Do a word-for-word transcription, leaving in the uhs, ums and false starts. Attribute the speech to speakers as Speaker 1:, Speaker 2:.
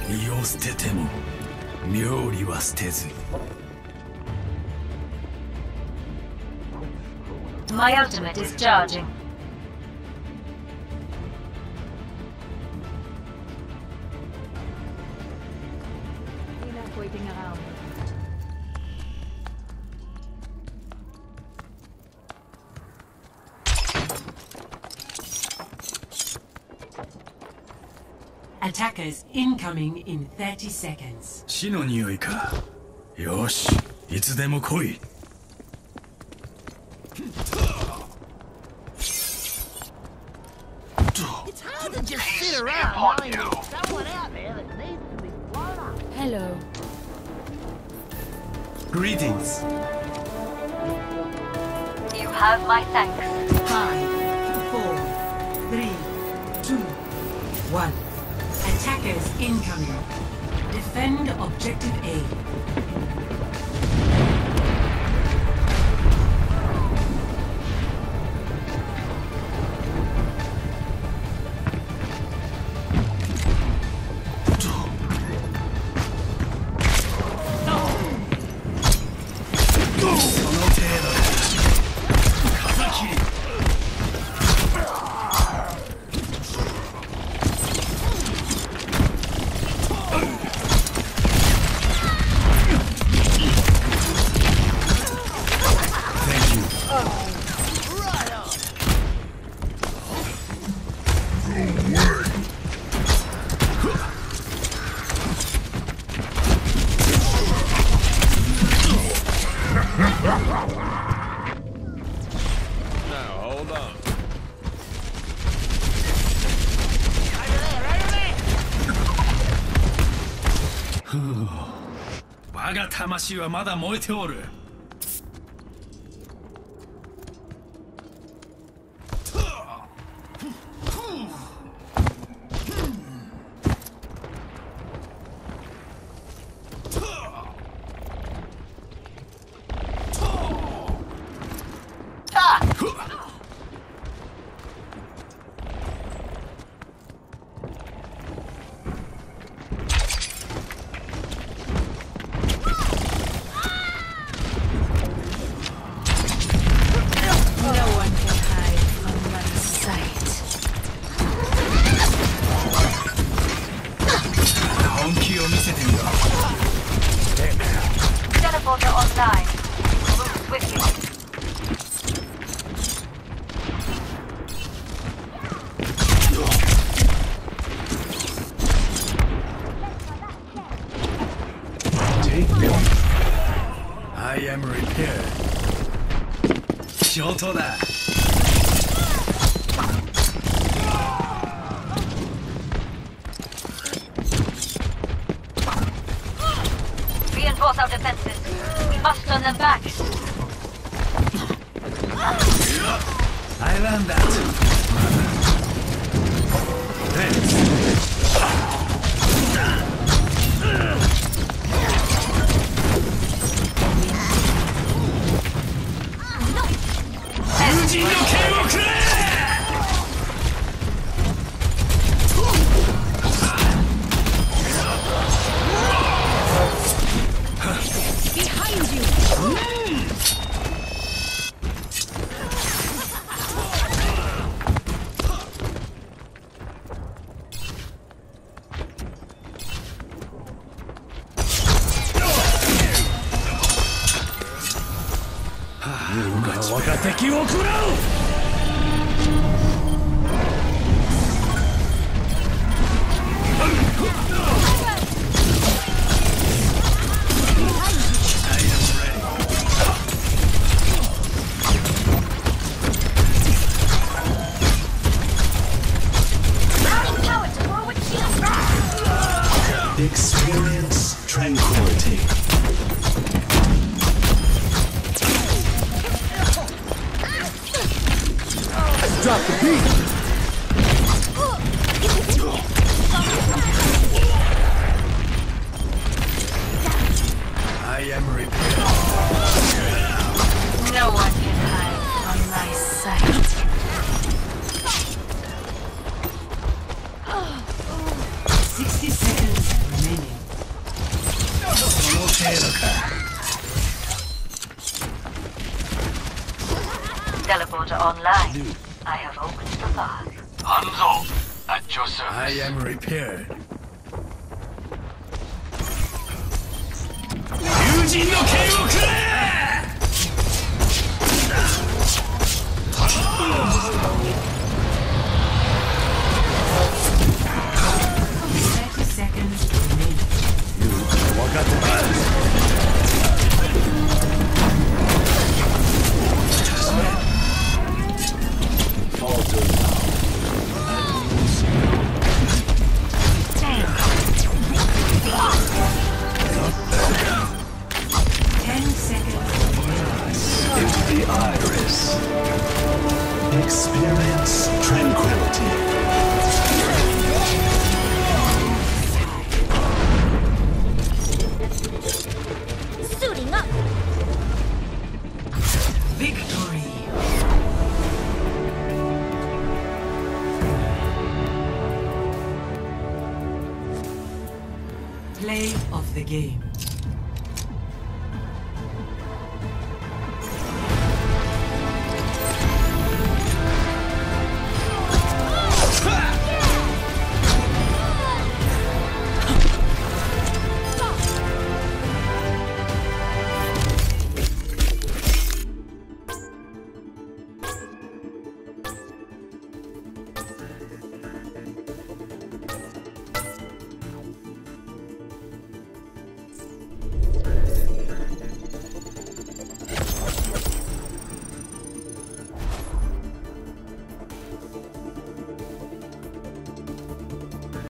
Speaker 1: 身を捨てても妙理は捨てず。
Speaker 2: My ultimate is charging. Enough waiting around.
Speaker 3: Attackers incoming in thirty seconds.
Speaker 1: 死の匂いか。よし、いつでも来い。
Speaker 4: It's hard to just sit around knowing there's someone out there that needs to be blown up.
Speaker 2: Hello.
Speaker 1: Greetings.
Speaker 2: You have my thanks.
Speaker 3: Five, four, three, two, one. Attackers incoming. Defend objective A.
Speaker 5: Hold on.
Speaker 1: ふう、我が魂はまだ燃えておる。
Speaker 2: Teleporter online. Move swiftly.
Speaker 1: Take me. I am repaired. ショートだ。
Speaker 2: Reinforce our defenses. We must turn them back.
Speaker 1: I learned that. Thanks.
Speaker 2: Behind you!
Speaker 1: Experience tranquility. Drop the beat. I am repaired.
Speaker 2: No one can hide from my sight.
Speaker 3: Sixty seconds remaining.
Speaker 2: Teleporter online. I have opened the path.
Speaker 1: Hands off. At your service. I am repaired. 友人の剣をくれ
Speaker 3: thirty seconds remaining.
Speaker 1: 分かってます
Speaker 3: Ten seconds.
Speaker 6: Into the iris. Experience tranquility.
Speaker 2: Suiting up.
Speaker 3: Victory. Play of the game.